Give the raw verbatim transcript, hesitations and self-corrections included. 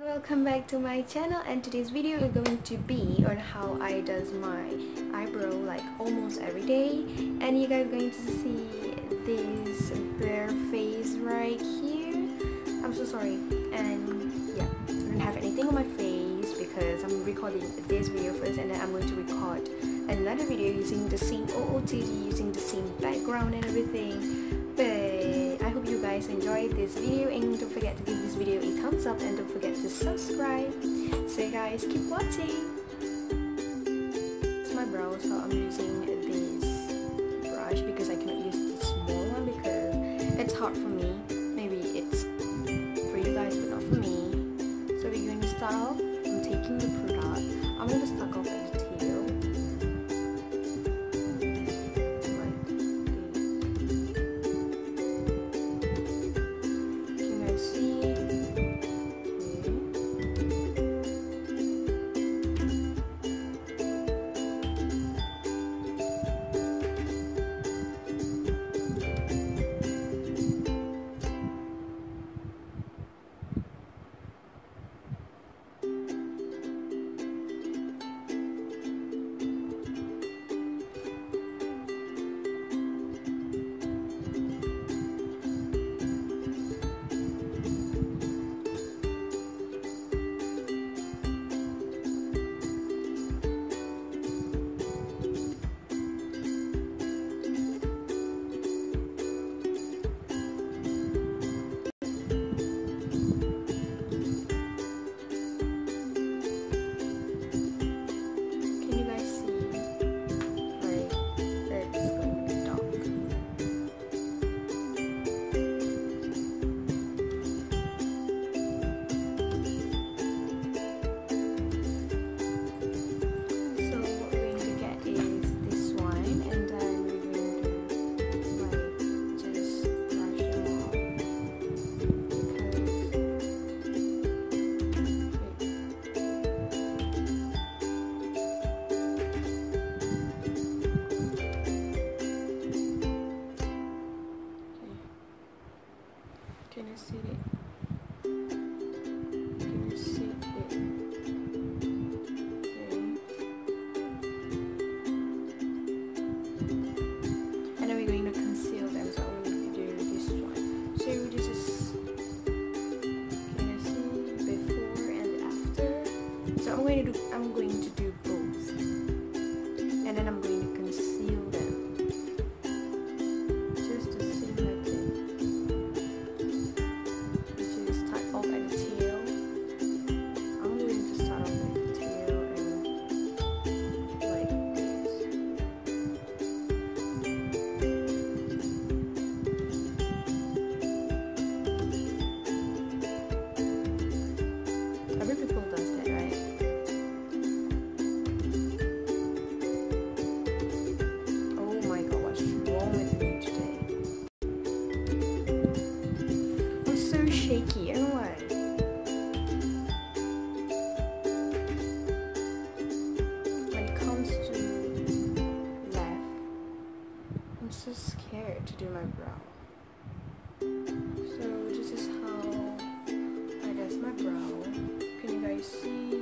Welcome back to my channel, and today's video is going to be on how I does my eyebrow like almost every day. And you guys are going to see this bare face right here. I'm so sorry, and yeah, I don't have anything on my face because I'm recording this video first, and then I'm going to record another video using the same O O T D, using the same background and everything. But I hope you guys enjoyed this video, and don't forget to give this video a thumbs up, and don't forget to subscribe. So guys, keep watching. It's my brow, so I'm using this brush because I cannot use the small one because it's hard for me. Maybe it's for you guys but not for me. So we're going to start off. I'm taking the product. I'm going to start off at the tail. Can you see it? Can you see it? Okay. And then we're going to conceal them, so I'm going to do this one. So this is, can you see before and after? So I'm going to do, I'm going to do both, and then I'm going to conceal them. Shaky, I don't know why. When it comes to left, I'm so scared to do my brow. So this is how I do my brow. Can you guys see?